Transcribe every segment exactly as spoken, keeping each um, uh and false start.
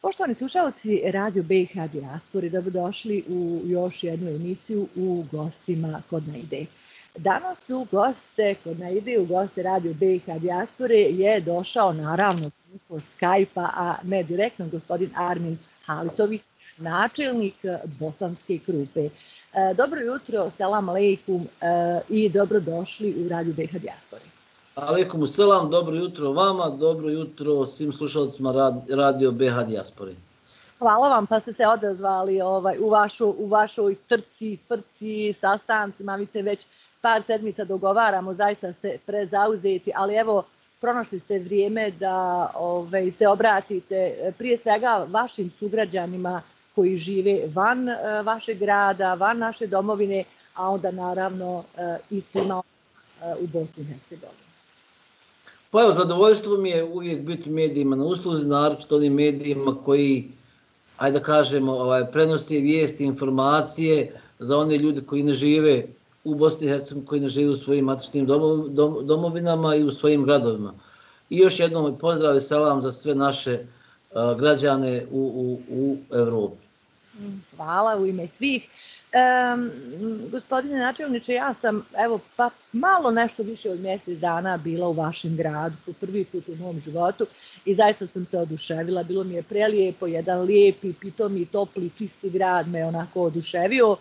Poštovani slušalci Radio B i H Dijaspore, dobrodošli u još jednu emisiju U gostima kod Naide. Danas u goste kod Naide, u goste Radio B i H Dijaspore je došao naravno preko Skype-a, a ne direktno, gospodin Armin Halitović, načelnik Bosanske Krupe. Dobro jutro, selam alejkum i dobrodošli u Radio B i H Dijaspore. Alejkum selam, dobro jutro vama, dobro jutro svim slušalcima Radio B H Dijaspore. Hvala vam pa ste se odazvali ovaj, u, vašu, u vašoj trci, frci, sastancima, mi se već par sedmica dogovaramo, zaista ste prezauzeti, ali evo, pronašli ste vrijeme da ovaj, se obratite prije svega vašim sugrađanima koji žive van uh, vašeg grada, van naše domovine, a onda naravno uh, i svima uh, u Bosni i Hercegovini. Pa evo, zadovoljstvo mi je uvijek biti medijima na usluzi, naročito onim medijima koji, ajde da kažemo, ovaj, prenose vijesti, informacije za one ljude koji ne žive u Bosni i Hercegovini, koji ne žive u svojim matičnim domov, dom, domovinama i u svojim gradovima. I još jednom pozdrav i selam za sve naše uh, građane u, u, u Evropi. Hvala u ime svih. Um, gospodine načelniče, ja sam evo pa malo nešto više od mjesec dana bila u vašem gradu, po prvi put u mom životu i zaista sam se oduševila, bilo mi je prelijepo, jedan lijepi, pitomi, topli, čisti grad me onako oduševio. Uh,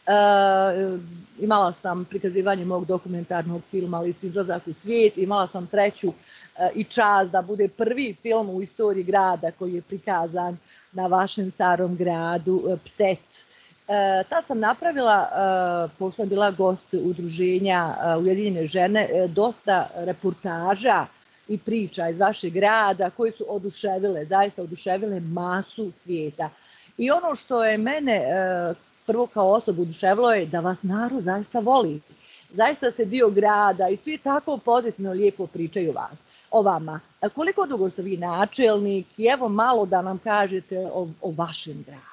imala sam prikazivanje mog dokumentarnog filma Lic izlazak u svijet, imala sam sreću uh, i čast da bude prvi film u istoriji grada koji je prikazan na vašem starom gradu, uh, Pset. E, tad sam napravila, e, pošto sam bila gost udruženja e, Ujedinjene žene, e, dosta reportaža i priča iz vašeg grada koji su oduševile, zaista oduševile masu svijeta. I ono što je mene e, prvo kao osobu oduševilo je da vas narod zaista voli. Zaista ste dio grada i svi tako pozitivno lijepo pričaju vas, o vama. E, koliko dugo ste vi načelnik i evo malo da nam kažete o, o vašem gradu.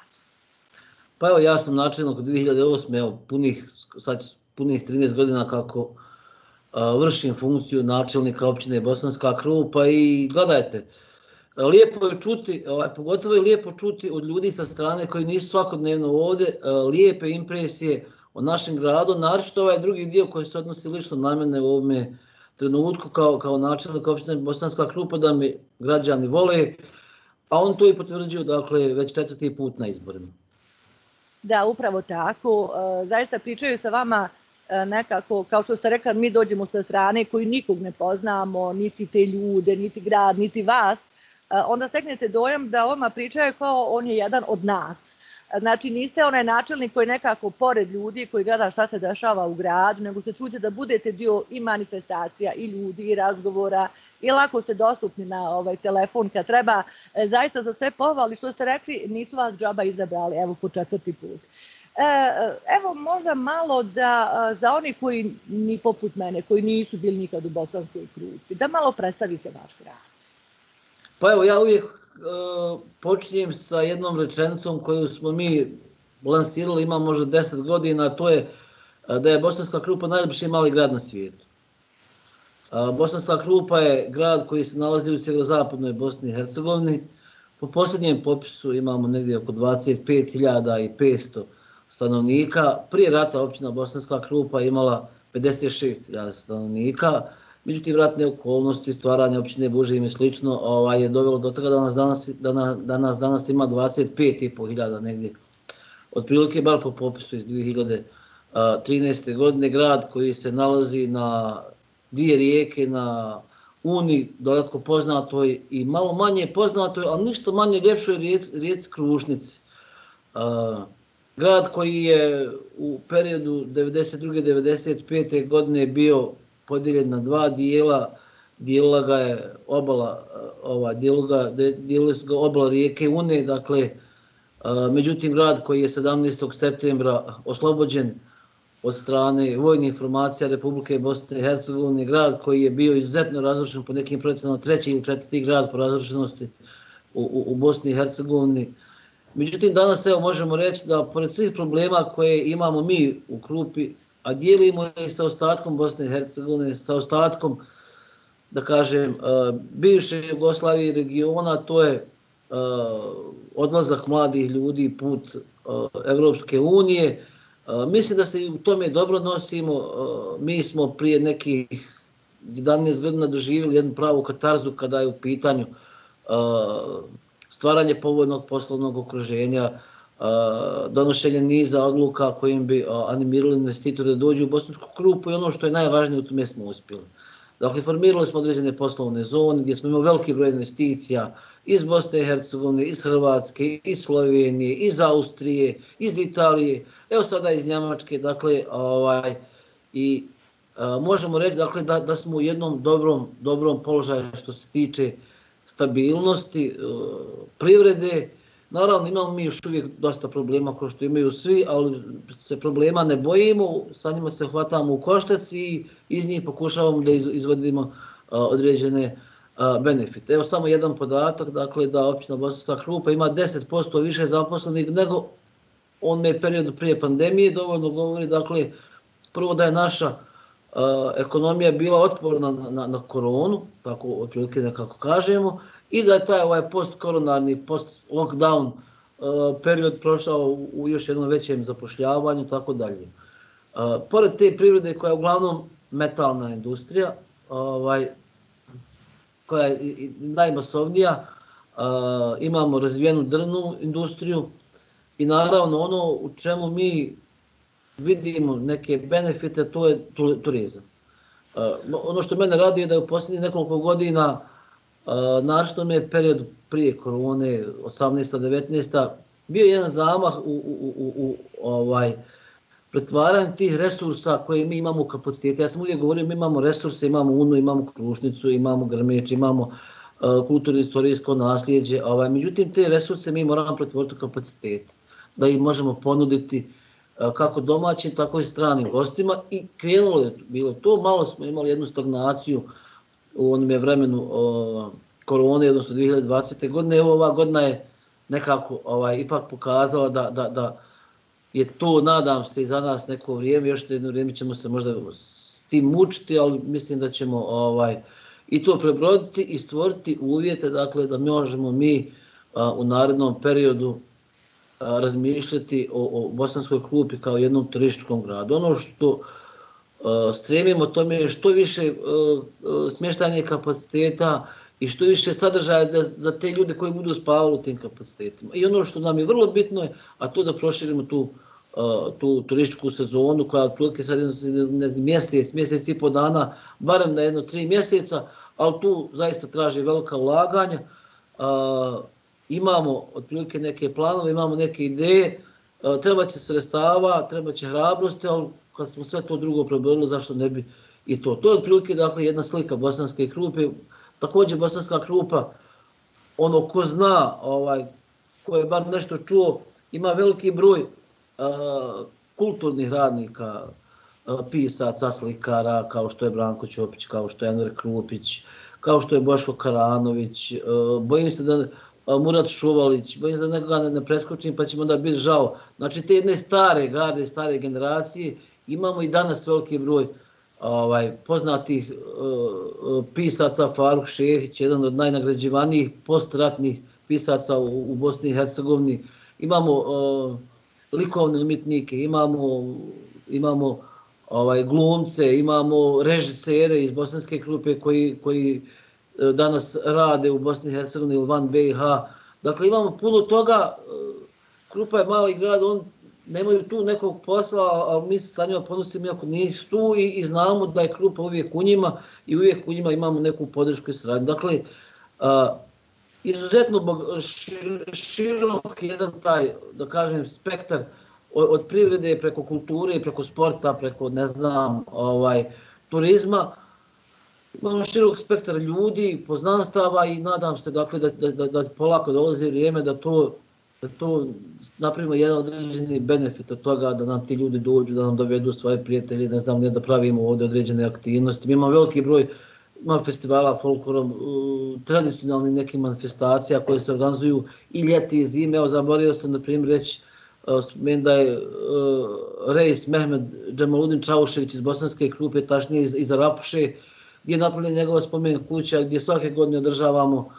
Pa evo, ja sam načelnik od dvije hiljade osme. Evo, punih, sad punih trinaest godina kako a, vršim funkciju načelnika općine Bosanska Krupa i gledajte, lijepo je čuti, ovaj, pogotovo je lijepo čuti od ljudi sa strane koji nisu svakodnevno ovdje, a, lijepe impresije o našem gradu, naročito ovaj drugi dio koji se odnosi lično na mene u ovome trenutku kao, kao načelnik općine Bosanska Krupa, da me građani vole, a on to i potvrđuje, dakle, već četvrti put na izborima. Da, upravo tako. Zaista pričaju sa vama nekako, kao što ste rekli, mi dođemo sa strane koji nikog ne poznamo, niti te ljude, niti grad, niti vas, onda steknete dojam da vama pričaju kao on je jedan od nas. Znači niste onaj načelnik koji nekako pored ljudi koji gleda šta se dešava u gradu, nego se čujete da budete dio i manifestacija, i ljudi, i razgovora, i lako ste dostupni na ovaj telefon kad treba. E, zaista za sve pohvali što ste rekli, nisu vas džaba izabrali, evo po četvrti put. E, evo možda malo da za oni koji ni poput mene, koji nisu bili nikad u Bosanskoj Krupi, da malo predstavite vaš grad. Pa evo, ja uvijek uh, počinjem sa jednom rečenicom koju smo mi lansirali, ima možda deset godina, a to je uh, da je Bosanska Krupa najljepši mali grad na svijetu. Uh, Bosanska Krupa je grad koji se nalazi u sjeverozapadnoj Bosni i Hercegovini. Po posljednjem popisu imamo negdje oko dvadeset pet hiljada petsto stanovnika. Prije rata općina Bosanska Krupa imala pedeset šest hiljada stanovnika. Međutim, ratne okolnosti, stvaranje općine Bužim i slično ovaj, je dovelo do toga da nas danas, da na, da nas danas ima dvadeset pet i po hiljada negdje. Otprilike, bar po popisu iz dvije hiljade trinaeste. godine, grad koji se nalazi na dvije rijeke, na Uni, daleko poznatoj i malo manje poznatoj, ali ništa manje ljepšoj rijeci Krušnici. Uh, grad koji je u periodu devedeset druge do devedeset pete. godine bio podijeljen na dva dijela, dijelila ga je obala, ova, dijelili su ga obala rijeke Une, dakle, uh, međutim grad koji je sedamnaestog septembra oslobođen od strane vojnih formacija Republike Bosne i Hercegovine, grad koji je bio izuzetno razrušen po nekim procenama treći ili četvrti grad po razrušenosti u, u, u Bosni i Hercegovini. Međutim, danas evo možemo reći da pored svih problema koje imamo mi u Krupi, a dijelimo i sa ostatkom Bosne i Hercegovine, sa ostatkom, da kažem, bivše Jugoslavije i regiona, to je odlazak mladih ljudi put Evropske unije. Mislim da se i u tome dobro nosimo. Mi smo prije nekih jedanaest godina doživjeli jednu pravu katarzu kada je u pitanju stvaranje povoljnog poslovnog okruženja, donošenje niza odluka kojim bi animirali investitore da dođu u Bosansku Krupu i ono što je najvažnije u tome smo uspjeli. Dakle, formirali smo određene poslovne zone gdje smo imali veliki broj investicija iz Bosne i Hercegovine, iz Hrvatske, iz Slovenije, iz Austrije, iz Italije, evo sada iz Njemačke, dakle, ovaj, i a, možemo reći dakle, da, da smo u jednom dobrom, dobrom položaju što se tiče stabilnosti, a, privrede. Naravno, imamo mi još uvijek dosta problema kao što imaju svi, ali se problema ne bojimo, sa njima se hvatamo u koštac i iz njih pokušavamo da izvodimo a, određene a, benefite. Evo samo jedan podatak, dakle da općina Bosanska Krupa ima deset posto više zaposlenih nego onome periodu prije pandemije, dovoljno govori, dakle, prvo da je naša a, ekonomija bila otporna na, na, na koronu, tako otprilike nekako kažemo, i da je taj ovaj post-koronarni, post-lockdown uh, period prošao u, u još jednom većem zapošljavanju, tako dalje. Uh, pored te privrede koja je uglavnom metalna industrija, ovaj, koja je i, i najmasovnija, uh, imamo razvijenu drvnu industriju i naravno ono u čemu mi vidimo neke benefite, to je turizam. Uh, ono što mene raduje je da je u posljednjih nekoliko godina Uh, naročito mi je period prije korone, osamnaesta devetnaesta bio jedan zamah u, u, u, u ovaj, pretvaranju tih resursa koje mi imamo u kapacitete. Ja sam uvijek govorio, mi imamo resurse, imamo Unu, imamo Krušnicu, imamo Grmeč, imamo uh, kulturno-istorijsko nasljeđe, ovaj, međutim te resurse mi moramo pretvoriti u kapacitete, da ih možemo ponuditi uh, kako domaćim, tako i stranim gostima i krenulo je bilo to, malo smo imali jednu stagnaciju u onom je vremenu o, korone, odnosno dvije hiljade dvadesete. godine, evo ova godina je nekako ovaj, ipak pokazala da, da, da je to, nadam se, i za nas neko vrijeme, još jedno vrijeme ćemo se možda s tim mučiti, ali mislim da ćemo ovaj, i to prebroditi i stvoriti uvjete, dakle, da možemo mi a, u narednom periodu a, razmišljati o, o Bosanskoj Krupi kao jednom turističkom gradu. Ono što Uh, stremimo tome je što više uh, uh, smještajnih kapaciteta i što više sadržaja da, za te ljude koji budu spavali u tim kapacitetima. I ono što nam je vrlo bitno je, a to da proširimo tu, uh, tu turističku sezonu koja otprilike sad jedno mjesec, mjesec i po dana, barem na jedno tri mjeseca, ali tu zaista traži velika ulaganja. Uh, imamo otprilike neke planove, imamo neke ideje, uh, treba će sredstava, treba će hrabrosti, ali kad smo sve to drugo prebrodili, zašto ne bi i to. To je otprilike, dakle, jedna slika Bosanske Krupe. Također Bosanska Krupa, ono ko zna, ovaj, ko je bar nešto čuo, ima veliki broj uh, kulturnih radnika, uh, pisaca, slikara, kao što je Branko Ćopić, kao što je Enver Krupić, kao što je Boško Karanović, uh, bojim se da uh, Murat Šuvalić, bojim se da nekoga ne, ne preskočim pa ćemo da biti žao. Znači te jedne stare garde, stare generacije, imamo i danas veliki broj ovaj, poznatih uh, pisaca, Faruk Šehić, jedan od najnagrađivanijih postratnih pisaca u, u Bosni i Hercegovini. Imamo uh, likovne umjetnike, imamo, imamo ovaj, glumce, imamo režisere iz Bosanske Krupe koji, koji uh, danas rade u Bosni i Hercegovini ili van B i H. Dakle, imamo puno toga. Uh, Krupa je mali grad, on nemaju tu nekog posla, ali mi se sa njima ponosimo iako nisu tu i, i znamo da je Krupa uvijek u njima i uvijek u njima imamo neku podršku i sradnju. Dakle, a, izuzetno šir, širok jedan taj, da kažem, spektar od, od privrede preko kulture, preko sporta, preko, ne znam, ovaj, turizma. Imamo širok spektar ljudi, poznanstava i nadam se, dakle, da, da, da, da polako dolazi vrijeme da to da to napravimo jedan određeni benefit od toga, da nam ti ljudi dođu, da nam dovedu svoje prijatelje, ne znam, ne da pravimo ovdje određene aktivnosti. Mi imamo veliki broj, ima festivala folklorom, tradicionalnih nekih manifestacija koje se organizuju i ljeti i zime. Evo, zaboravio sam, na primjer, reći, spomen da je Reis Mehmed Džemaludin Čavušević iz Bosanske Krupe, tačnije iz, iz Arapuše, gdje je napravljena njegova spomen kuća, gdje svake godine održavamo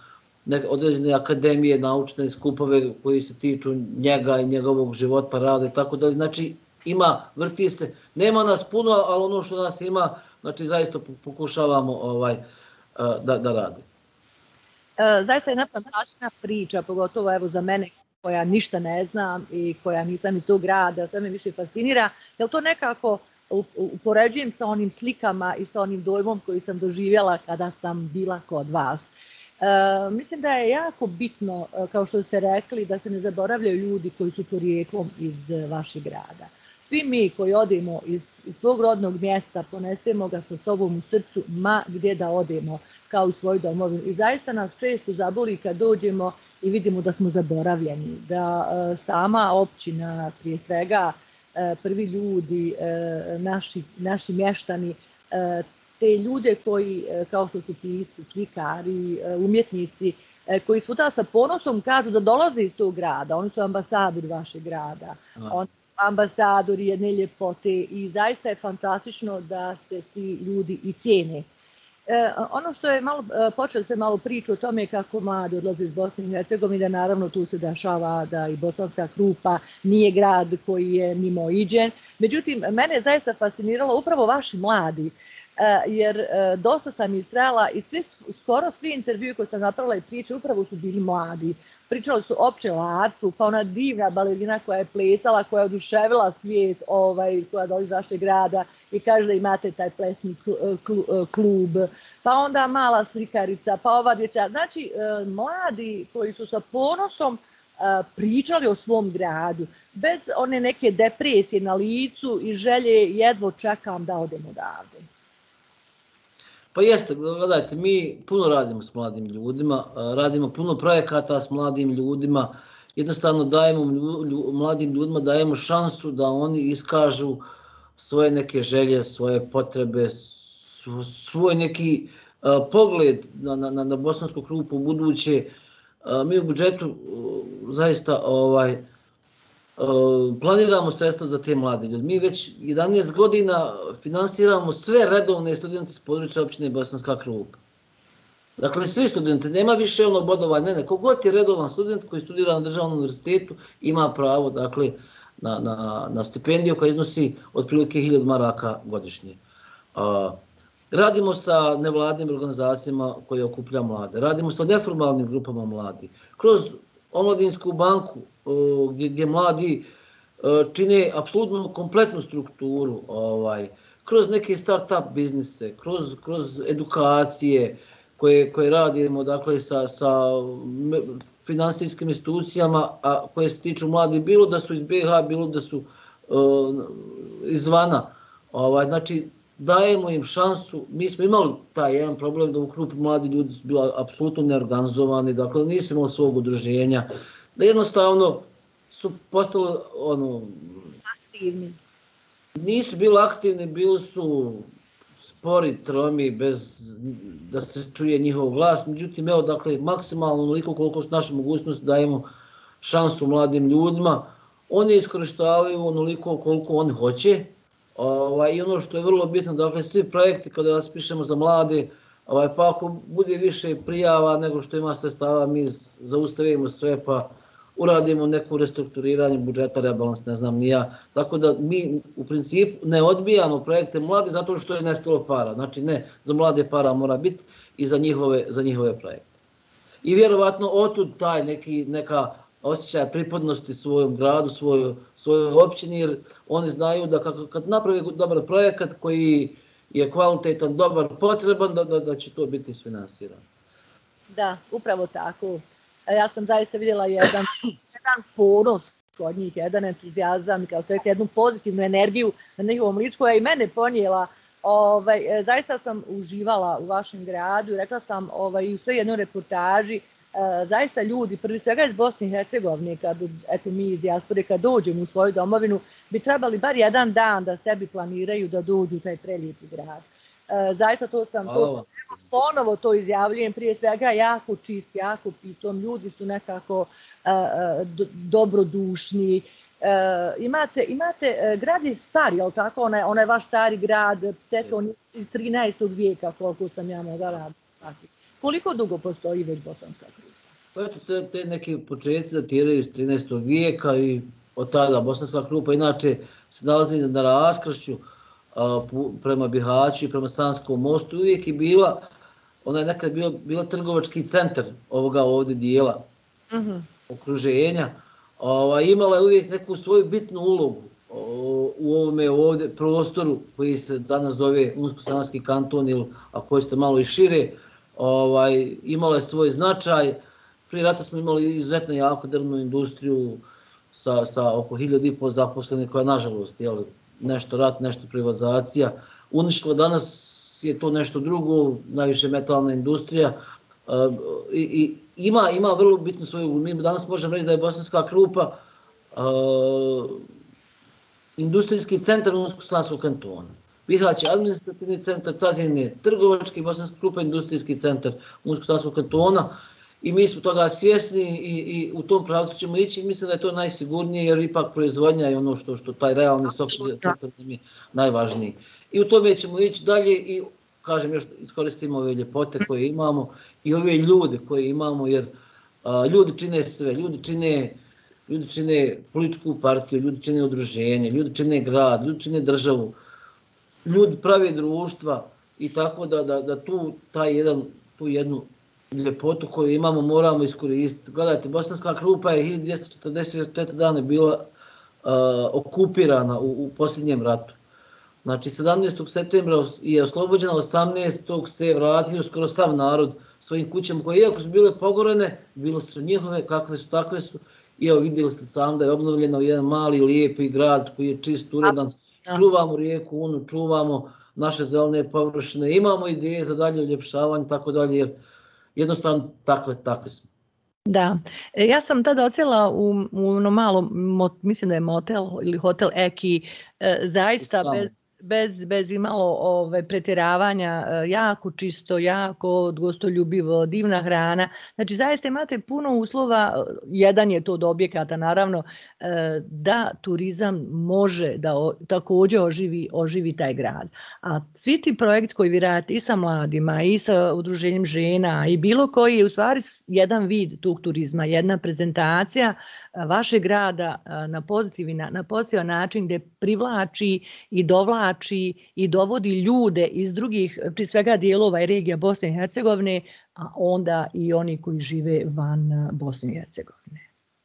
određene akademije, naučne skupove koji se tiču njega i njegovog života, rade, tako da, znači, ima, vrti se, nema nas puno, ali ono što nas ima, znači, zaista pokušavamo ovaj, da, da radimo. Zaista je jedna fantastična priča, pogotovo evo za mene koja ništa ne znam i koja nisam iz tog grada, sve me više fascinira, jer to nekako upoređujem sa onim slikama i sa onim dojmom koji sam doživjela kada sam bila kod vas. E, mislim da je jako bitno, kao što ste rekli, da se ne zaboravljaju ljudi koji su porijeklom iz vašeg grada. Svi mi koji odemo iz, iz svog rodnog mjesta, ponesemo ga sa sobom u srcu, ma gdje da odemo, kao u svoju domovinu. I zaista nas često zaboli kad dođemo i vidimo da smo zaboravljeni, da e, sama općina, prije svega e, prvi ljudi, e, naši, naši mještani, e, te ljude koji, e, kao što su pisci, slikari, e, umjetnici, e, koji svuda sa ponosom kažu da dolaze iz tog grada, oni su ambasadori vašeg grada, oni su ambasadori jedne ljepote i zaista je fantastično da se ti ljudi i cijene. E, ono što je malo, počeli se malo priču o tome kako mladi odlaze iz Bosne i Hercegovine, naravno tu se dešava da i Bosanska Krupa nije grad koji je mimoiđen. Međutim, mene je zaista fasciniralo upravo vaši mladi, e, jer e, dosta sam istrajala i svi, skoro svi intervjui koje sam napravila i priče upravo su bili mladi. Pričali su o pčelarstvu, pa ona divna balerina koja je plesala, koja je oduševila svijet, ovaj, koja dolazi iz vašeg grada i kaže da imate taj plesni klub, pa onda mala slikarica, pa ova dječa. Znači, mladi koji su sa ponosom pričali o svom gradu, bez one neke depresije na licu i želje jedvo čekam da odem odavde. Pa jeste, gledajte, mi puno radimo s mladim ljudima, radimo puno projekata s mladim ljudima, jednostavno dajemo mladim ljudima dajemo šansu da oni iskažu svoje neke želje, svoje potrebe, svoj neki uh, pogled na, na, na Bosansku Krupu buduće. Uh, mi u budžetu uh, zaista ovaj, uh, planiramo sredstva za te mlade ljudi. Mi već jedanaest godina finansiramo sve redovne studente s područja općine Bosanska Krupa. Dakle, svi studenti, nema više ono bodovanja, ne, ne, kogod je redovan student koji studira na državnom univerzitetu ima pravo, dakle, na, na, na stipendiju koja iznosi otprilike hiljadu maraka godišnje. Uh, radimo sa nevladnim organizacijama koje okuplja mlade, radimo sa neformalnim grupama mladi, kroz omladinsku banku uh, gdje, gdje mladi uh, čine apsolutno kompletnu strukturu, ovaj, kroz neke start-up biznise, kroz, kroz edukacije koje, koje radimo, dakle, sa, sa finansijskim institucijama, a koje se tiču mladi, bilo da su iz B iH, bilo da su uh, izvana. Ovaj, znači, dajemo im šansu. Mi smo imali taj jedan problem da u Krupi mladi ljudi su bili apsolutno neorganizovani, dakle, nismo imali svog udruženja, da jednostavno su postali ono, pasivni. Nisu bili aktivni, bili su spori, tromi, bez da se čuje njihov glas. Međutim, evo, dakle, maksimalno onoliko koliko su naše mogućnosti dajemo šansu mladim ljudima. Oni iskorištavaju onoliko koliko oni hoće. Ovaj, I ono što je vrlo bitno, dakle, svi projekti kada raspišemo za mlade, ovaj, pa ako bude više prijava nego što ima sredstava, mi zaustavimo sve pa uradimo neku restrukturiranje budžeta, rebalans, ne znam ni ja. Tako da mi u principu ne odbijamo projekte mlade zato što je nestalo para. Znači ne, za mlade para mora biti i za njihove, za njihove projekte. I vjerovatno otud taj neki, neka osjećaj pripadnosti svojom gradu, svojoj, svojoj općini, jer oni znaju da kad, kad naprave dobar projekat koji je kvalitetan, dobar, potreban, da, da, da će to biti isfinansirano. Da, upravo tako. Ja sam zaista vidjela jedan, jedan ponos kod njih, jedan entuzijazam, kao što je jednu pozitivnu energiju na njihovom ličku, koja je i mene ponijela. Ovaj, zaista sam uživala u vašem gradu i rekla sam ovaj, u sve jednoj reportaži, e, zaista ljudi, prvi svega iz Bosne i Hercegovine, kad eto, mi iz dijaspore, kad dođemo u svoju domovinu, bi trebali bar jedan dan da sebi planiraju da dođu u taj prelijepi grad. E, zaista to sam, to, ponovo to izjavljujem, prije svega jako čist, jako pitom, ljudi su nekako e, do, dobrodušni. E, imate, imate, grad je stari, ali tako, onaj, onaj vaš stari grad, tek on iz trinaestog vijeka, koliko sam ja mogla raditi. Koliko dugo postoji već Bosanska Krupa? Pa eto, te, te neki početci datiraju iz trinaestog vijeka i od tada Bosanska Krupa inače se nalazi na raskršću a, prema Bihaću i prema Sanskom mostu. Uvijek je bila, ona je nekad bila, bila trgovački centar ovoga ovdje dijela mm-hmm. okruženja. A, imala je uvijek neku svoju bitnu ulogu u ovome ovdje prostoru koji se danas zove Unsko-Sanski kanton ili ako jeste malo i šire, ovaj, imala je svoj značaj. Prije rata smo imali izuzetno jako drvnu industriju sa, sa oko hiljadu i pol zaposlenih koja nažalost je nešto rat, nešto privatizacija. Uništila danas je to nešto drugo, najviše metalna industrija i, i ima, ima vrlo bitnu svoju, mi danas možemo reći da je Bosanska Krupa uh, industrijski centar Unsko-Sanskog kantona. Bihać je administrativni centar, Cazin je trgovački, Bosanska Krupa je industrijski centar Unsko-Sanskog kantona i mi smo toga svjesni i, i u tom pravcu ćemo ići i mislim da je to najsigurnije jer ipak proizvodnja je ono što, što taj realni sektor nam je najvažniji. I u tome ćemo ići dalje i kažem još iskoristimo ove ljepote koje imamo i ove ljude koje imamo jer a, ljudi čine sve, ljudi čine Ljudi čine političku partiju, ljudi čine udruženje, ljudi čine grad, ljudi čine državu, ljudi prave društva i tako da, da, da tu, taj jedan, tu jednu ljepotu koju imamo moramo iskoristiti. Gledajte, Bosanska Krupa je hiljadu dvjesto četrdeset četiri dana bila uh, okupirana u, u posljednjem ratu. Znači, sedamnaestog septembra je oslobođena, osamnaestog se vratio skoro sav narod svojim kućama koje, iako su bile pogorene, bilo su njihove, kakve su, takve su. I evo vidjeli ste sam da je obnovljeno jedan mali, lijepi grad koji je čist, uredan. Čuvamo rijeku Unu, čuvamo naše zelene površine, imamo ideje za dalje uljepšavanje, tako dalje, jer jednostavno takve, takve smo. Da, ja sam tada odsjela u, u ono malo, mislim da je motel ili hotel Eki, zaista bez... bez, bez imalo ove, pretjeravanja, jako čisto, jako gostoljubivo, divna hrana. Znači, zaista imate puno uslova, jedan je to od objekata, naravno, da turizam može da o, također oživi, oživi taj grad. A svi ti projekti koji vi radite i sa mladima, i sa udruženjem žena, i bilo koji je u stvari jedan vid tog turizma, jedna prezentacija vašeg grada na pozitivan, na pozitivan način gdje privlači i dovlači i dovodi ljude iz drugih, prije svega dijelova i regija Bosne i Hercegovine, a onda i oni koji žive van Bosne i Hercegovine.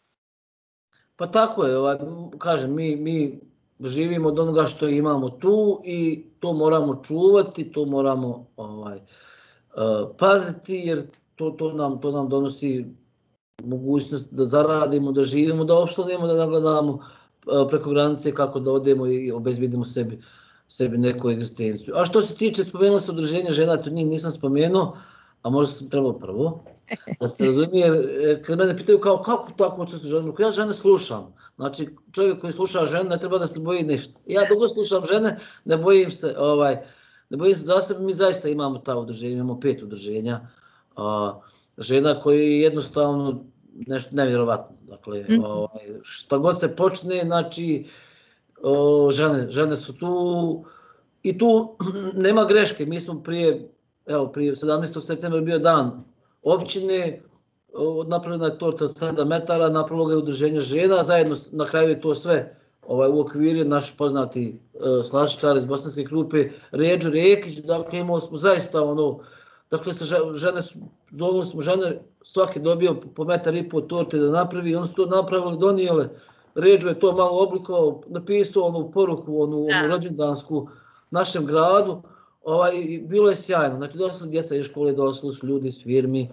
Pa tako je, ovaj, kažem, mi, mi živimo od onoga što imamo tu i to moramo čuvati, to moramo ovaj, uh, paziti jer to, to, nam, to nam donosi mogućnost da zaradimo, da živimo, da opstanemo, da nagledamo uh, preko granice kako da odemo i obezbedimo sebi sebi neku egzistenciju. A što se tiče, spomenula se udruženje žena, to njih nisam spomenuo, a možda sam trebao prvo, da se razumije, jer kad mene pitaju kao kako tako to se žene, ja žene slušam. Znači, čovjek koji sluša žene ne treba da se boji nešto. Ja dugo slušam žene, ne bojim se, ovaj, ne bojim se za sebe, mi zaista imamo ta udruženja, imamo pet udruženja, a, žena koji jednostavno nešto nevjerovatno. Dakle, mm. ovaj, šta god se počne, znači, O, žene, žene su tu i tu nema greške. Mi smo prije, evo, prije sedamnaestog septembra bio dan općine, napravljena je torta od sedam metara, napravilo je udruženje žena, zajedno na kraju je to sve ovaj, u okviru naš poznati uh, slašičar iz Bosanske Krupe, Ređo Rekić, dakle imali smo zaista ono, dakle se žene, zovili smo žene, svaki dobio po metar i po torte da napravi, oni su to napravili, donijele. Ređo je to malo oblikovao, napisao onu poruku, onu, onu rođendansku našem gradu. Ovaj, bilo je sjajno, znači došli su djeca iz škole, došli su ljudi iz firmi,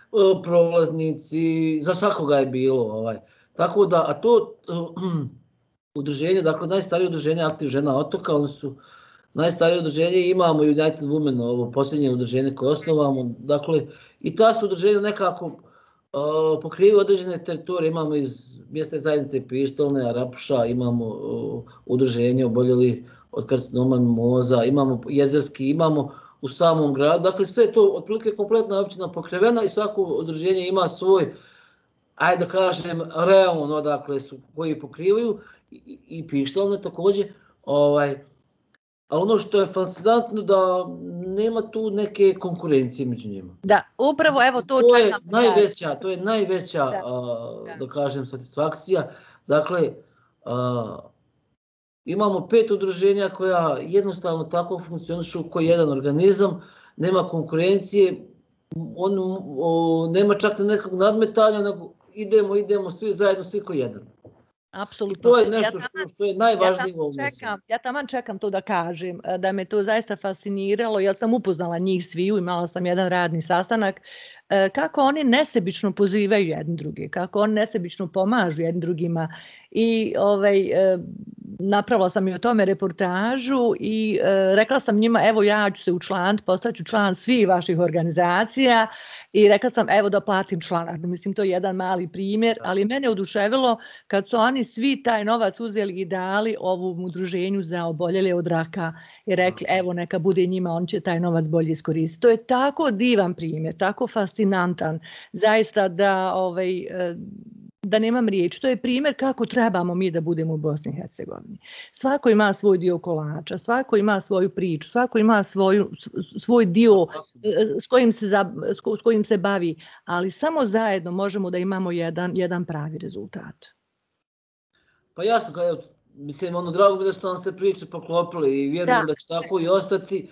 prolaznici, za svakoga je bilo. Ovaj. Tako da, a to uh, udruženje, dakle najstarije udruženje Aktiv žena otoka, oni su najstarije udruženje, imamo i United Women, ovo posljednje udruženje koje osnovamo, dakle i ta su udruženja nekako uh, pokrivaju određene teritorije, imamo iz mjesne zajednice Pištolne, Arapuša, imamo uh, udruženje oboljeli od karcinoma mimoza, imamo jezerski, imamo u samom gradu, dakle sve je to otprilike kompletna općina pokrivena i svako udruženje ima svoj, ajde da kažem, reon odakle su, koji pokrivaju i, i Pištolne također, ovaj, a ono što je fascinantno da nema tu neke konkurencije među njima. Da, upravo evo to to je čekam. najveća, to je najveća, Da. Uh, da kažem, satisfakcija. Dakle, uh, imamo pet udruženja koja jednostavno tako funkcionišu kao jedan organizam, nema konkurencije, on, o, nema čak ni nekog nadmetanja, nego idemo, idemo svi zajedno, svi kao jedan. Apsolutno. To je nešto ja što, što je najvažnije ja u ovom čekam, Ja taman čekam to da kažem, da me to zaista fasciniralo, jer sam upoznala njih sviju, imala sam jedan radni sastanak, kako oni nesebično pozivaju jedni drugi, kako oni nesebično pomažu jedni drugima i ovaj, napravila sam i o tome reportažu i rekla sam njima, evo ja ću se učlaniti, postaću član svih vaših organizacija i rekla sam evo da platim članarinu, mislim to je jedan mali primjer, ali mene oduševilo kad su oni svi taj novac uzeli i dali ovom udruženju za oboljele od raka i rekli evo neka bude njima, on će taj novac bolje iskoristiti. To je tako divan primjer, tako fascinantan, zaista da, ovaj, da nemam riječ. To je primjer kako trebamo mi da budemo u Bosni i Hercegovini. Svako ima svoj dio kolača, svako ima svoju priču, svako ima svoju, svoj dio s kojim, se, s kojim se bavi, ali samo zajedno možemo da imamo jedan, jedan pravi rezultat. Pa jasno, kao, mislim, ono, drago mi da su nam se priče poklopile i vjerujem da, da će tako i ostati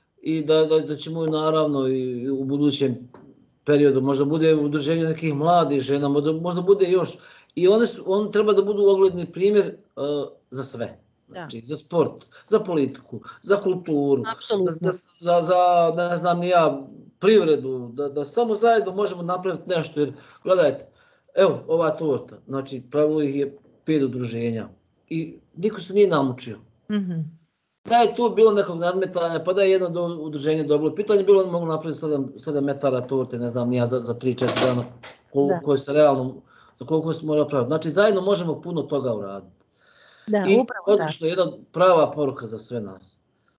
i da, da, da ćemo naravno i u budućem periodu, možda bude udruženje nekih mladih žena, možda, možda bude još. I one, su, one treba da budu ogledni primjer uh, za sve. Znači, da. Za sport, za politiku, za kulturu, za, za, za, ne znam, ja, privredu, da, da samo zajedno možemo napraviti nešto. Jer, gledajte, evo, ova torta, znači, pravilo ih je pet udruženja i niko se nije namučio. Mm-hmm. Da je tu bilo nekog nadmetanja, pa da je jedno udruženje dobilo. Pitanje je bilo, oni mogu napraviti sedam metara torte, ne znam, nija za, za tri četiri dana, koliko se realno, za koliko se mora praviti. Znači, zajedno možemo puno toga uraditi. Da, i upravo odlično, jedna prava poruka za sve nas.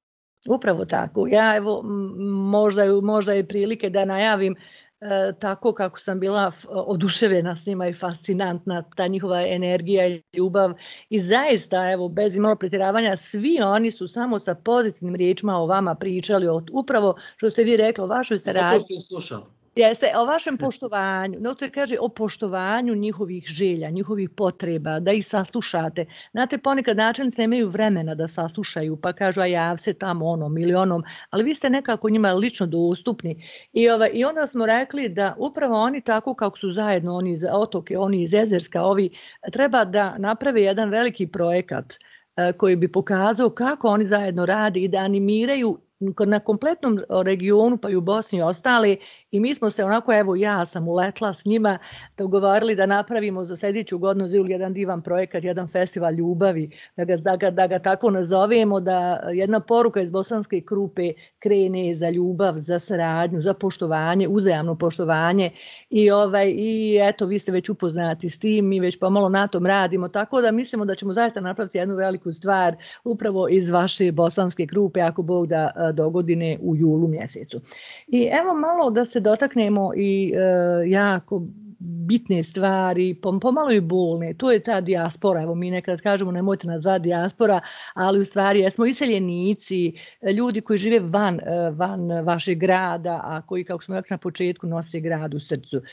Upravo tako. Ja evo, možda, možda je prilike da najavim E, tako kako sam bila oduševljena s njima i fascinantna, ta njihova energija i ljubav i zaista, evo, bez imalo pretjeravanja, svi oni su samo sa pozitivnim riječima o vama pričali, o, upravo što ste vi rekli, o vašoj saradnji. Zato što je slušao. Jeste, o vašem poštovanju, no to je kaže o poštovanju njihovih želja, njihovih potreba, da ih saslušate. Znate, ponekad načelnici nemaju vremena da saslušaju, pa kažu, a jav se tamo onom ili onom, ali vi ste nekako njima lično dostupni. I, ovaj, i onda smo rekli da upravo oni tako kako su zajedno, oni iz Otoke, oni iz Jezerska, ovi, treba da naprave jedan veliki projekat eh, koji bi pokazao kako oni zajedno rade i da animiraju na kompletnom regionu, pa i u Bosni i ostali, i mi smo se onako, evo ja sam uletla s njima, dogovorili da napravimo za sljedeću godinu za jul jedan divan projekat, jedan festival ljubavi, da ga, da ga, da ga tako nazovemo, da jedna poruka iz Bosanske Krupe krene za ljubav, za saradnju, za poštovanje, uzajamno poštovanje i, ovaj, i eto, vi ste već upoznati s tim, mi već pomalo na tom radimo, tako da mislimo da ćemo zaista napraviti jednu veliku stvar upravo iz vaše Bosanske Krupe, ako Bog da do godine u julu mjesecu. I evo malo da se dotaknemo i e, jako bitne stvari, pomalo i bolne, to je ta dijaspora, evo mi nekad kažemo nemojte nas zvati dijaspora, ali u stvari jesmo iseljenici, ljudi koji žive van, van vašeg grada, a koji, kako smo rekli na početku, nose grad u srcu. E,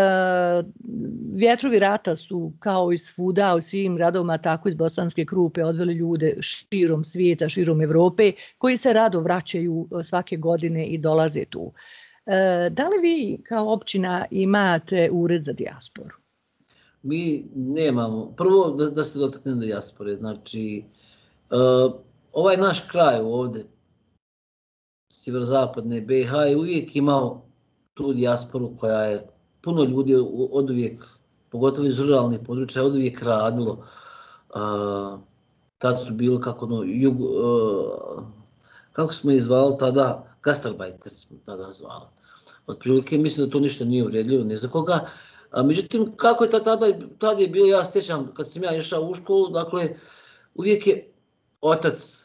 vjetrovi rata su kao i svuda u svim gradovima, tako iz Bosanske Krupe odveli ljude širom svijeta, širom Evrope, koji se rado vraćaju svake godine i dolaze tu. E, da li vi kao općina imate ured za dijasporu? Mi nemamo. Prvo da, da se dotaknem dijaspore. Znači, uh, ovaj naš kraj ovdje, sjeverozapadne B i H, je uvijek imao tu dijasporu koja je puno ljudi od uvijek, pogotovo iz ruralnih područja, od uvijek radilo. Uh, tad su bilo kako, no, jug, uh, kako smo ih zvali tada, gastarbajter smo tada zvali. Otprilike mislim da to ništa nije uvredljivo, ne za koga. A, međutim, kako je tada, tada je bilo, ja sjećam kad sam ja išao u školu, dakle, uvijek je otac,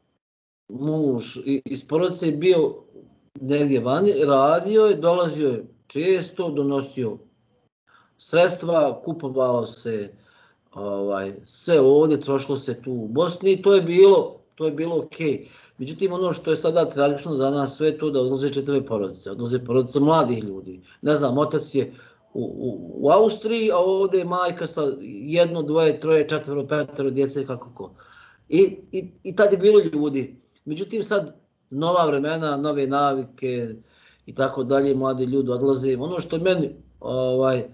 muž iz porodice bio negdje vani, radio je, dolazio je često, donosio sredstva, kupovalo se ovaj, sve ovdje, trošilo se tu u Bosni i to je bilo, to je bilo okej. Međutim, ono što je sada tragično za nas sve to da odlaze čitave porodice, odlaze porodice mladih ljudi. Ne znam, otac je u, u, u Austriji, a ovdje je majka sa jedno, dvoje, troje, četvero, petero djece, kako ko. I, i, i tad je bilo ljudi. Međutim, sad nova vremena, nove navike i tako dalje, mladi ljudi odlaze. Ono što je meni ovaj,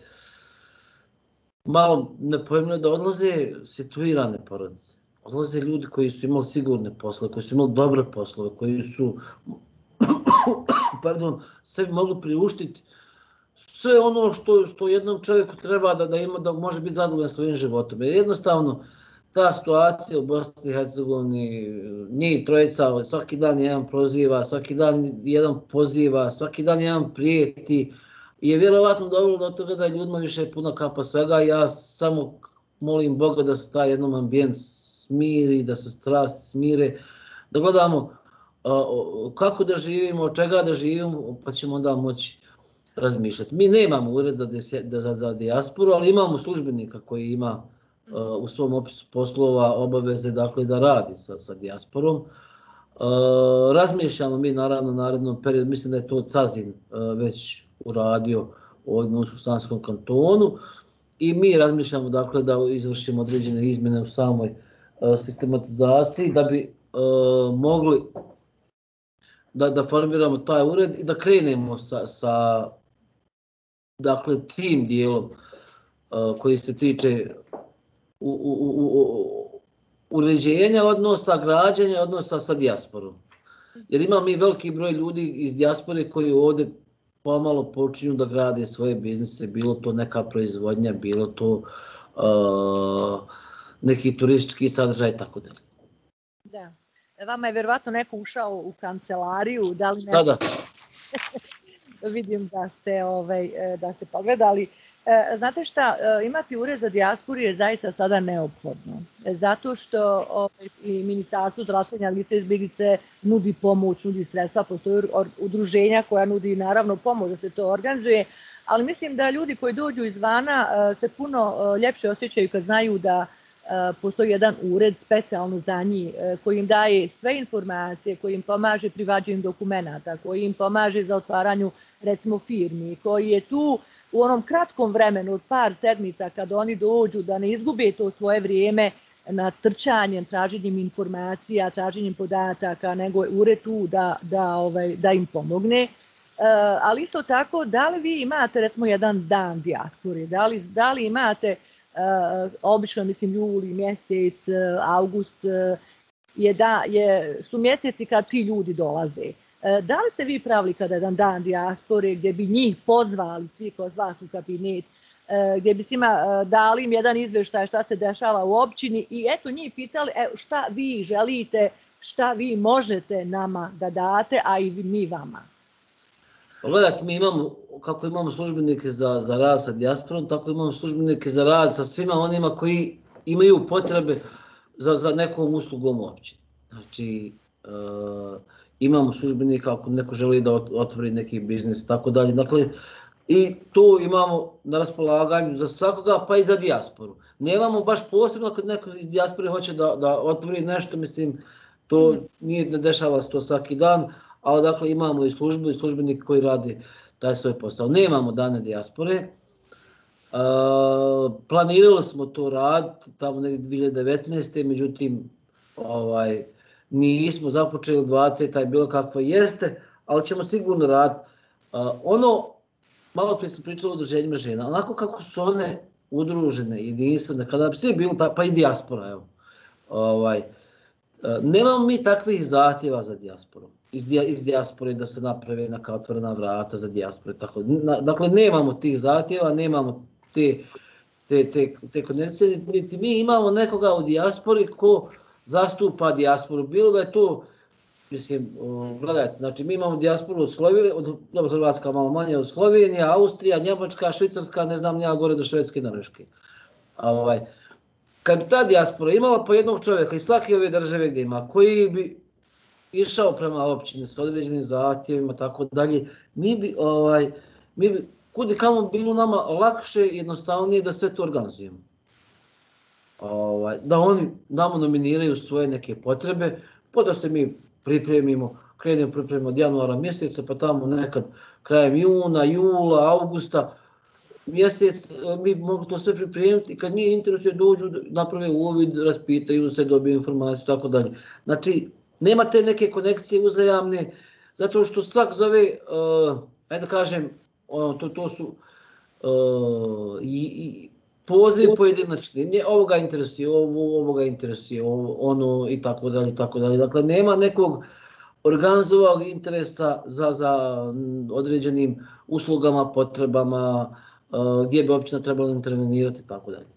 malo nepojemno da odlaze situirane porodice. Odlaze ljudi koji su imali sigurne poslove, koji su imali dobre poslove, koji su pardon, sebi mogli priuštiti sve ono što, što jednom čovjeku treba da, da ima, da može biti zadovoljan svojim životom. Jer jednostavno, ta situacija u Bosni i Hercegovini, njih trojica, svaki dan jedan proziva, svaki dan jedan poziva, svaki dan jedan prijeti, je vjerovatno dovelo do toga da ljudima više puna kapa svega. Ja samo molim Boga da se taj jednom ambijent smiri, da se strasti smire, da gledamo uh, kako da živimo, od čega da živimo, pa ćemo onda moći razmišljati. Mi nemamo ured za, za, za dijasporu, ali imamo službenika koji ima uh, u svom opisu poslova obaveze, dakle, da radi sa, sa dijasporom. Uh, razmišljamo mi naravno u narednom periodu, mislim da je to Cazin uh, već uradio ovdje u Sustanskom kantonu i mi razmišljamo, dakle, da izvršimo određene izmjene u samoj uh, sistematizaciji da bi uh, mogli da, da formiramo taj ured i da krenemo sa, sa dakle, tim dijelom uh, koji se tiče u, u, u, u, uređenja odnosa, građenja odnosa sa dijasporom. Jer ima mi veliki broj ljudi iz dijaspore koji ovdje pomalo počinju da grade svoje biznise, bilo to neka proizvodnja, bilo to uh, neki turistički sadržaj i tako dalje. Da. Vama je vjerovatno neko ušao u kancelariju, da li ne? Da, da. Vidim da ste, ovaj, da ste pogledali. Znate šta, imati ured za dijasporu je zaista sada neophodno. Zato što ovaj, i Ministarstvo zdravstvene lice izbjeglice nudi pomoć, nudi sredstva, postoje udruženja koja nudi naravno pomoć da se to organizuje, ali mislim da ljudi koji dođu izvana se puno ljepše osjećaju kad znaju da postoji jedan ured specijalno za njih koji im daje sve informacije, koji im pomaže pri vađenju dokumenata, koji im pomaže za otvaranju recimo firmi, koji je tu u onom kratkom vremenu od par sedmica kad oni dođu da ne izgube to svoje vrijeme na trčanjem, traženjem informacija, traženjem podataka, nego je ured tu da, da, ovaj, da im pomogne. E, ali isto tako, da li vi imate recimo jedan dan dijaspore, da li, da li imate Uh, obično mislim juli mjesec, uh, august uh, je da, je, su mjeseci kad ti ljudi dolaze. Uh, da li ste vi pravili kada jedan dan dijaspore gdje bi njih pozvali svi kroz vas u kabinet, uh, gdje bi svima uh, dali im jedan izvještaj šta se dešava u općini i eto njih pitali e, šta vi želite, šta vi možete nama da date, a i mi vama? Gledajte, mi imamo, kako imamo službenike za, za rad sa dijasporom, tako imamo službenike za rad sa svima onima koji imaju potrebe za, za nekom uslugom u općini. Znači, e, imamo službenika ako neko želi da otvori neki biznis, tako dalje. Dakle, i tu imamo na raspolaganju za svakoga, pa i za dijasporu. Nemamo baš posebno kad neko iz dijaspore hoće da, da otvori nešto, mislim, to nije, ne dešava se to svaki dan, ali dakle imamo i službu i službenike koji radi taj svoj posao. Nemamo dane dijaspore. E, planirali smo to raditi tamo negdje dvije hiljade devetnaeste. Međutim, ovaj, nismo započeli dvadesete taj bilo kakva jeste, ali ćemo sigurno raditi. E, ono, malo prije smo pričali o udruženjima žena, onako kako su one udružene, jedinstvene, kada bi svi bilo, pa i dijaspora, evo. Ovaj, nemamo mi takvih zahtjeva za dijasporom, iz, dija, iz dijaspore da se naprave neka otvorena vrata za dijaspore. Tako. Dakle, nemamo tih zahtjeva, nemamo te, te, te, te konekcije, niti mi imamo nekoga u dijaspori ko zastupa dijasporu. Bilo da je to, mislim, gledajte, znači mi imamo dijasporu od Slovenije, od, dobro, Hrvatska malo manje, od Slovenije, Austrija, Njemačka, Švicarska, ne znam, ja gore do Švedske i Norveške. Ovaj, kad bi ta dijaspora imala po jednog čovjeka iz svake ove države gdje ima, koji bi išao prema općini s određenim zahtjevima, tako dalje, mi bi, ovaj, mi bi kudi kamo bilo nama lakše i jednostavnije da sve to organizujemo. Ovaj, da oni nama nominiraju svoje neke potrebe, pa da se mi pripremimo, krenemo pripremimo od januara mjeseca, pa tamo nekad krajem juna, jula, augusta, mjesec, mi mogu to sve pripremiti i kad nije interesuje dođu, naprave uvid, raspitaju se, dobiju informaciju, tako dalje. Znači, nema te neke konekcije uzajamne, zato što svak zove, uh, ajde da kažem, ono, to, to su uh, i, i poziv pojedinačni, nje, ovoga interesuje, ovo, ovoga interesuje, ovo, ono i tako dalje, tako dalje. Dakle, nema nekog organizovanog interesa za, za određenim uslugama, potrebama, uh, gdje bi općina trebala intervenirati i tako dalje.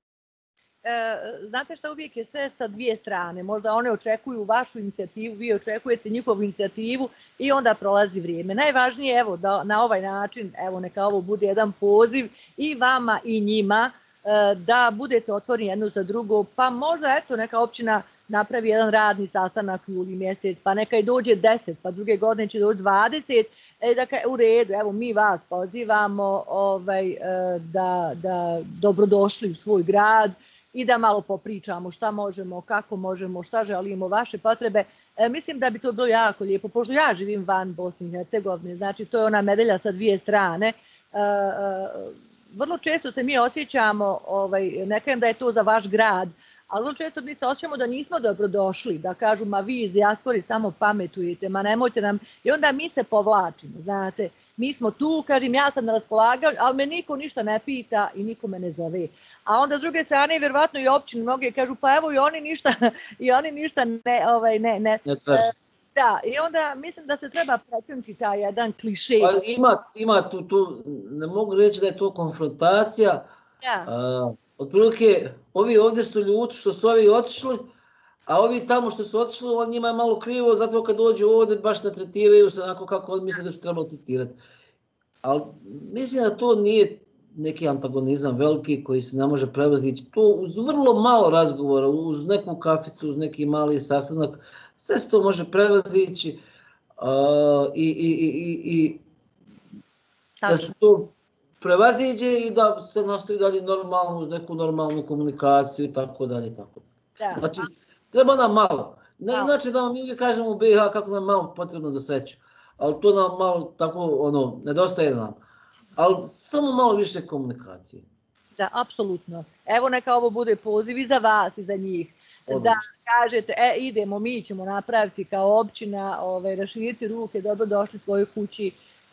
Znate šta, uvijek je sve sa dvije strane, možda one očekuju vašu inicijativu, vi očekujete njihovu inicijativu i onda prolazi vrijeme. Najvažnije je evo, da na ovaj način, evo neka ovo bude jedan poziv i vama i njima, da budete otvoreni jedno za drugo, pa možda eto neka općina napravi jedan radni sastanak u juli mjesec, pa neka i dođe deset, pa druge godine će doći dvadeset, e, dakle, u redu, evo mi vas pozivamo ovaj, da, da dobrodošli u svoj grad, i da malo popričamo šta možemo, kako možemo, šta želimo, vaše potrebe. E, mislim da bi to bilo jako lijepo, pošto ja živim van Bosne i Hercegovine, znači to je ona medalja sa dvije strane. E, e, vrlo često se mi osjećamo, ovaj, ne kažem da je to za vaš grad, ali vrlo često mi se osjećamo da nismo dobrodošli, da kažu ma vi iz dijaspore samo pametujete, ma nemojte nam, i onda mi se povlačimo, znate. Mi smo tu, kažem, ja sam na raspolaganju, ali me niko ništa ne pita i niko me ne zove. A onda s druge strane, vjerovatno i općine mnoge kažu, pa evo i oni ništa, i oni ništa ne, ovaj, ne, ne. ne traži. Da, i onda mislim da se treba prekinuti taj jedan kliše. Pa ima, ima tu, tu, ne mogu reći da je to konfrontacija. Ja. Uh, otprilike, ovi ovdje su ljuti što su ovi otišli, a ovi tamo što su otišli, on njima je malo krivo, zato kad dođu ovdje baš ne tretiraju se onako kako on misle da su trebalo tretirati. Ali mislim da to nije neki antagonizam veliki koji se ne može prevazići. To uz vrlo malo razgovora, uz neku kaficu, uz neki mali sastanak, sve se to može prevazići uh, i, i, i, i da se to prevaziđe i da se nastavi dalje normalno, uz neku normalnu komunikaciju i tako dalje. Tako. Da. Znači, treba nam malo. Ne znači da mi uvijek kažemo u B iH kako nam malo potrebno za sreću, ali to nam malo tako, ono, nedostaje nam. Ali samo malo više komunikacije. Da, apsolutno. Evo neka ovo bude poziv i za vas i za njih. Odlično. Da kažete, e, idemo, mi ćemo napraviti kao općina, ovaj, raširiti ruke, dobro došli svojoj kući.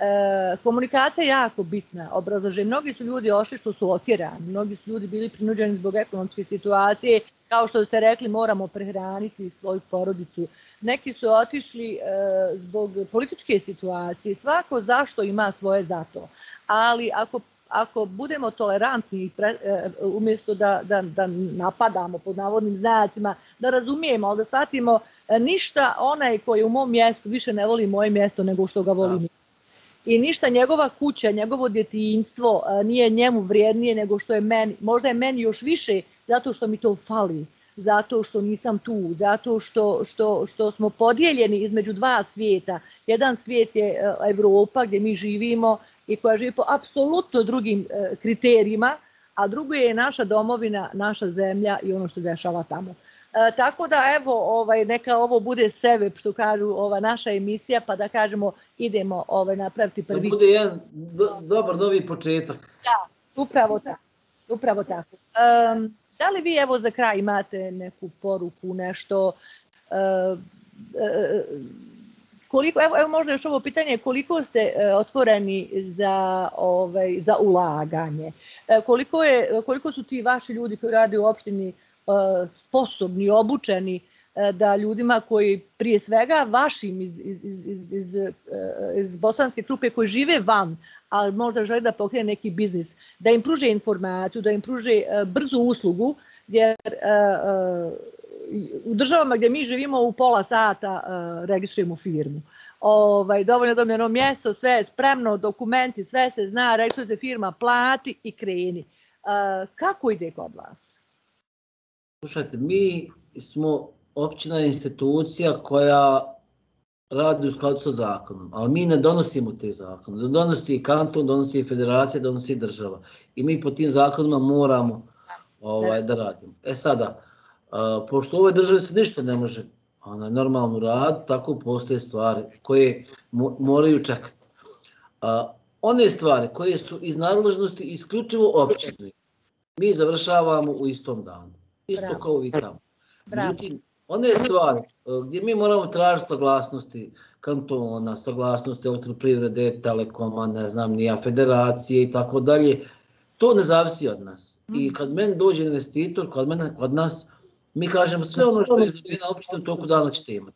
E, komunikacija je jako bitna. Obrazloženje. Mnogi su ljudi ošli što su otjerani, mnogi su ljudi bili prinuđeni zbog ekonomske situacije. Kao što ste rekli, moramo prehraniti svoju porodicu. Neki su otišli e, zbog političke situacije. Svako zašto ima svoje zato. Ali ako, ako budemo tolerantni, pre, e, umjesto da, da, da napadamo pod navodnim znacima, da razumijemo, ali da shvatimo e, ništa onaj koji je u mom mjestu više ne voli moje mjesto nego što ga volim. I ništa njegova kuća, njegovo djetinjstvo e, nije njemu vrijednije nego što je meni. Možda je meni još više zato što mi to fali, zato što nisam tu, zato što, što, što smo podijeljeni između dva svijeta. Jedan svijet je e, Evropa gdje mi živimo i koja živi po apsolutno drugim e, kriterijima, a drugo je naša domovina, naša zemlja i ono što se dešava tamo. E, tako da evo, ovaj, neka ovo bude sebe, što kažu ova naša emisija, pa da kažemo idemo ovaj, napraviti prvi... Da bude jedan do, dobar novi početak. Da, upravo tako. Upravo tako. Um, da li vi evo za kraj imate neku poruku, nešto... Uh, uh, Koliko, evo, evo možda još ovo pitanje, koliko ste e, otvoreni za, ovaj, za ulaganje? E, koliko, je, koliko su ti vaši ljudi koji rade u opštini e, sposobni, obučeni e, da ljudima koji prije svega vašim iz, iz, iz, iz, iz bosanske trupe koji žive van, ali možda žele da pokrene neki biznis, da im pruže informaciju, da im pruže e, brzu uslugu, jer e, e, u državama gdje mi živimo u pola sata uh, registrujemo firmu. Ovaj, dovoljno da jedno mjesto, sve je spremno, dokumenti, sve se zna, registruje se firma, plati i kreni. Uh, kako ide kod vas? Slušajte, mi smo općina institucija koja radi u skladu sa zakonom, ali mi ne donosimo te zakone. Donosi kanton, donosi federacija, donosi država. I mi po tim zakonima moramo ovaj, da radimo. E sada, Uh, pošto u ovoj državi se ništa ne može normalno rad, tako postoje stvari koje moraju čekati. One stvari koje su iz nadležnosti isključivo općine, mi završavamo u istom danu. Isto kao vi tamo. Međutim, one stvari gdje mi moramo tražiti saglasnosti kantona, saglasnosti elektroprivrede, telekoma, ne znam, nija federacije i tako dalje, to ne zavisi od nas. I kad meni dođe investitor, kod mene, kod nas, mi kažemo sve ono što je izdobljena općina, toliko dana ćete imati.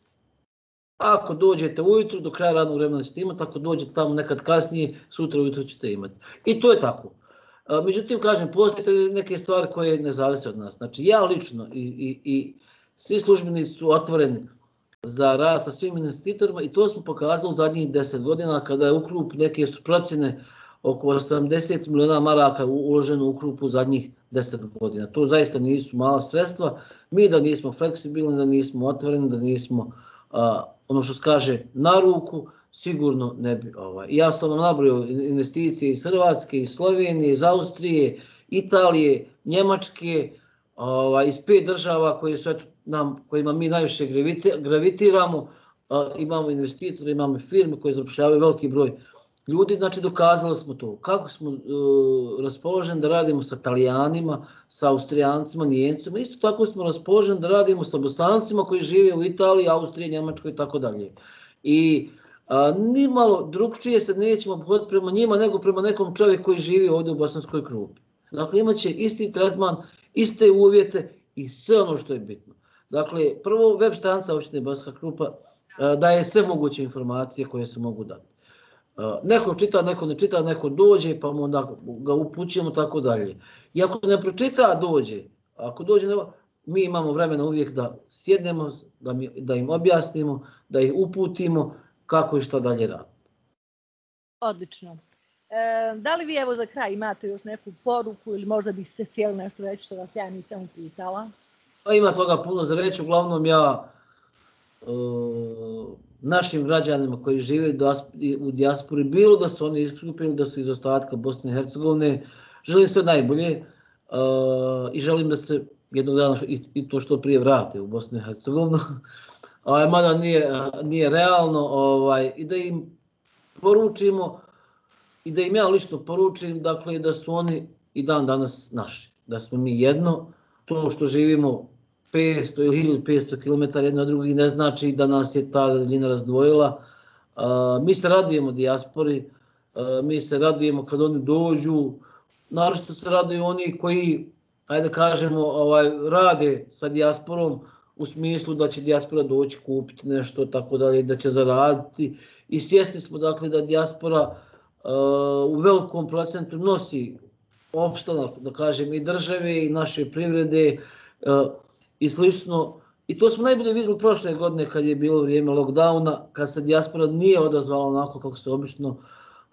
Ako dođete ujutru, do kraja radnog vremena ćete imati, ako dođete tamo nekad kasnije, sutra ujutru ćete imati. I to je tako. Međutim, kažem, postoje neke stvari koje ne zavise od nas. Znači, ja lično i, i, i svi službenici su otvoreni za rad sa svim investitorima i to smo pokazali u zadnjih deset godina kada je u Krup neke su procjene oko osamdeset miliona maraka uloženo u Krup u zadnjih deset godina. To zaista nisu mala sredstva. Mi da nismo fleksibilni, da nismo otvoreni, da nismo, a, ono što se kaže, na ruku, sigurno ne bi. Ovaj. Ja sam vam nabrojao investicije iz Hrvatske, iz Slovenije, iz Austrije, Italije, Njemačke, ovaj, iz pet država koje su, eto, nam, kojima mi najviše gravitiramo. A, imamo investitore, imamo firme koje zapošljavaju veliki broj ljudi, znači dokazali smo to. Kako smo uh, raspoloženi da radimo sa Italijanima, sa Austrijancima, Nijemcima, isto tako smo raspoloženi da radimo sa Bosancima koji žive u Italiji, Austriji, Njemačkoj i tako dalje. I uh, ni malo drugčije se nećemo obhoditi prema njima nego prema nekom čovjeku koji živi ovdje u Bosanskoj Krupi. Dakle, imat će isti tretman, iste uvjete i sve ono što je bitno. Dakle, prvo web stranica općine Bosanska Krupa uh, daje sve moguće informacije koje se mogu dati. Neko čita, neko ne čita, neko dođe, pa onda ga upućujemo tako dalje. I ako ne pročita, dođe. Ako dođe, mi imamo vremena uvijek da sjednemo, da, mi, da im objasnimo, da ih uputimo kako i šta dalje radi. Odlično. E, da li vi evo za kraj imate još neku poruku ili možda bih se htjeli nešto reći što vas ja nisam upitala? Pa ima toga puno za reći, uglavnom ja uh, našim građanima koji žive u dijaspori, bilo da su oni iz Krupe ili da su iz ostatka Bosne i Hercegovine, želim sve najbolje uh, i želim da se jednog dana i, i to što prije vrate u Bosnu i Hercegovinu, mada nije, nije realno, ovaj, i da im poručimo i da im ja lično poručim, dakle, da su oni i dan danas naši, da smo mi jedno, to što živimo petsto ili hiljadu petsto kilometara jedno od drugih ne znači da nas je ta daljina razdvojila. Uh, mi se radujemo dijaspori, uh, mi se radujemo kad oni dođu, naročito se raduju oni koji, ajde kažemo, ovaj, rade sa dijasporom u smislu da će dijaspora doći kupiti nešto, tako dalje, da će zaraditi. I svjesni smo, dakle, da dijaspora uh, u velikom procentu nosi opstanak, da kažem, i države i naše privrede, uh, i slično. I to smo najbolje vidjeli prošle godine kad je bilo vrijeme lockdowna, kad se dijaspora nije odazvala onako kako se obično uh,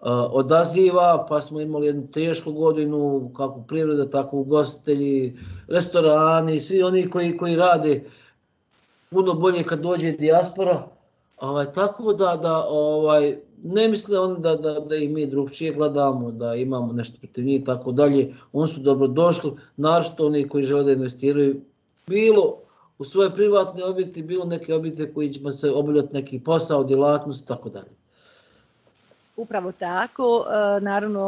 odaziva, pa smo imali jednu tešku godinu, kako privreda, tako ugostitelji, restorani, svi oni koji, koji rade puno bolje kad dođe dijaspora. Ovaj, tako da, da ovaj, ne misle oni da, da, da i mi drugčije gledamo, da imamo nešto protiv njih i tako dalje. Oni su dobro došli, naročito oni koji žele da investiraju, bilo u svoje privatne objekte, bilo neke objekte koji će se obavljati neki posao, djelatnost i tako dalje. Upravo tako, naravno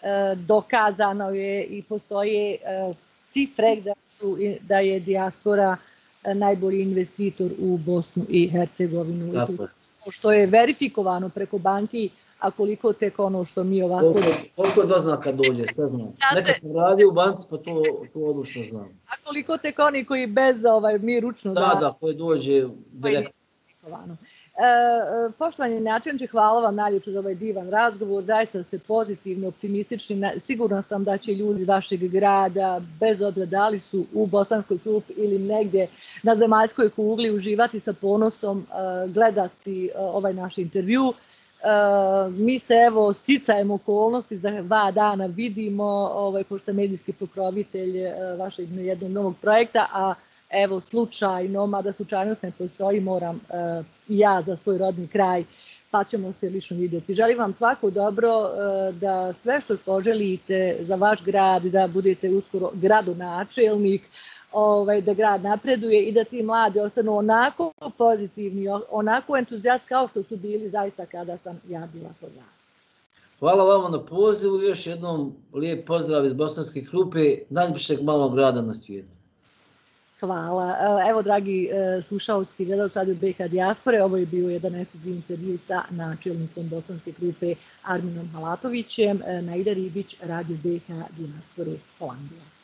dokazano je i postoje cifre da, su, da je dijaspora najbolji investitor u Bosnu i Hercegovinu. Tako. Što je verifikovano preko banki, a koliko tek ono što mi ovako... Koliko, koliko doznaka dođe, sve znam. Neka sam radio u banci, pa to, to odlučno znam. A koliko tek oni koji bez ovaj, mi ručno... Da, da, da koji dođe direktno. E, poštovani načinče, hvala vam najljepše za ovaj divan razgovor, zaista ste pozitivni, optimistični, sigurna sam da će ljudi vašeg grada, bez obzira da li su u Bosanskoj Krupi ili negdje na zemaljskoj kugli, uživati sa ponosom, e, gledati e, ovaj naš intervju. E, mi se evo sticajem okolnosti za dva dana vidimo, ovaj, pošto je medijski pokrovitelj e, vašeg jednog novog projekta, a evo slučajno, mada slučajnost ne postoji, moram uh, i ja za svoj rodni kraj, pa ćemo se lično vidjeti. Želim vam svako dobro, uh, da sve što poželite za vaš grad, da budete uskoro gradonačelnik, ovaj, da grad napreduje i da ti mladi ostanu onako pozitivni, onako entuzijast kao što su bili zaista kada sam ja bila kod vas. Hvala vama na pozivu, još jednom lijep pozdrav iz Bosanske Krupe, najljepšeg malog grada na svijetu. Hvala. Evo, dragi slušalci, gledalci Radio B H Dijaspore, ovo je bio jedan ekskluzivni intervju sa načelnikom Bosanske Krupe Arminom Halatovićem. Naida Ribić, Radio B H Dijaspore, Holandija.